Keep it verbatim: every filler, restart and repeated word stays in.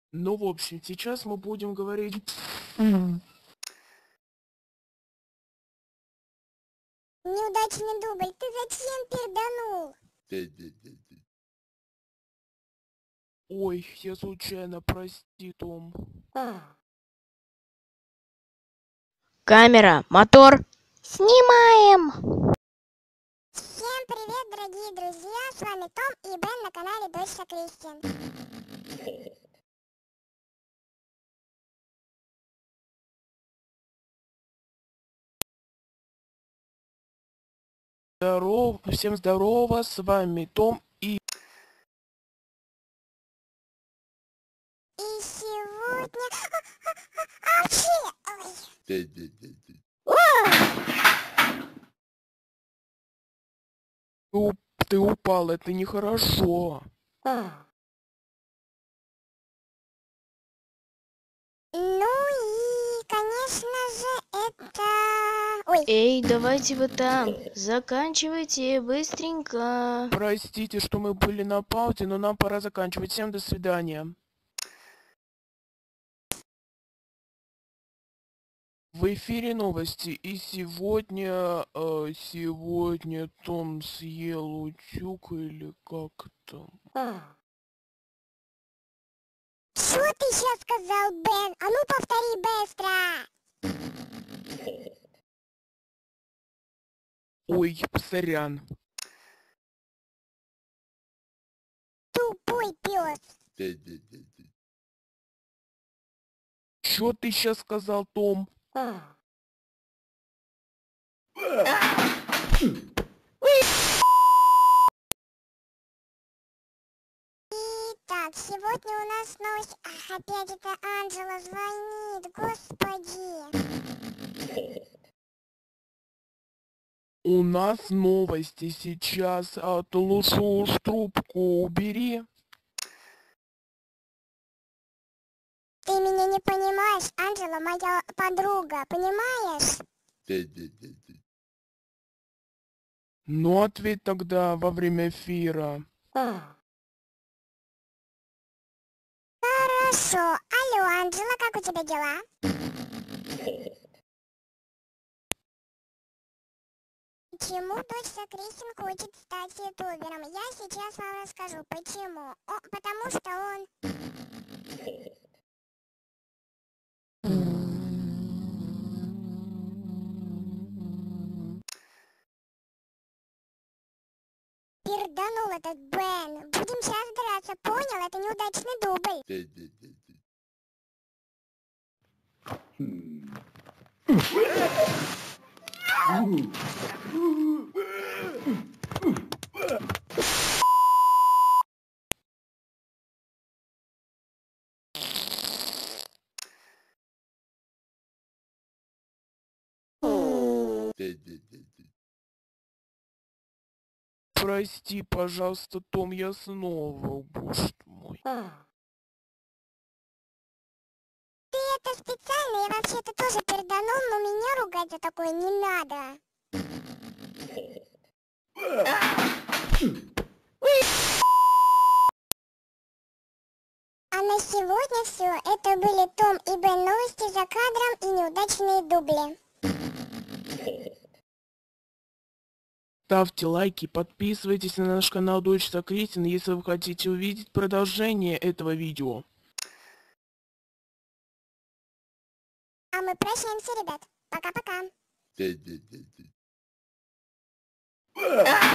Ну, в общем, сейчас мы будем говорить... Неудачный дубль, ты зачем перданул? Ой, я случайно, прости, Том. Камера, мотор. Снимаем! Всем привет, дорогие друзья, с вами Том и Бен на канале Дочка Кристин. Здорово, всем здорово, с вами Том и... И сегодня... Апчи! Уп, ты упал, это нехорошо. Ну и, конечно же, это... Ой. Эй, давайте вы там. Заканчивайте быстренько. Простите, что мы были на паузе, но нам пора заканчивать. Всем до свидания. В эфире новости, и сегодня, э, сегодня Том съел утюг или как там? Что ты сейчас сказал, Бен? А ну повтори быстро! Ой, сорян. Тупой пес. Чё ты сейчас сказал, Том? Итак, сегодня у нас новость... Ах, опять это Анджела звонит, господи. У нас новости сейчас, а ты лучше уж трубку убери. Ты меня не понимаешь, Анджела моя подруга, понимаешь? Ну, ответь тогда во время эфира. Хорошо. Алло, Анджела, как у тебя дела? Почему дочка Кристин хочет стать ютубером? Я сейчас вам расскажу, почему. О, потому что он... Перданул этот Бен. Будем сейчас драться, понял? Это неудачный дубль. Прости, пожалуйста, Том, я снова, боже мой. Ты это специально, я вообще-то тоже перданул, но меня ругать за такое не надо. А на сегодня все. Это были Том и Бен новости за кадром и неудачные дубли. Ставьте лайки, подписывайтесь на наш канал Дочка Кристин, если вы хотите увидеть продолжение этого видео. А мы прощаемся, ребят. Пока-пока.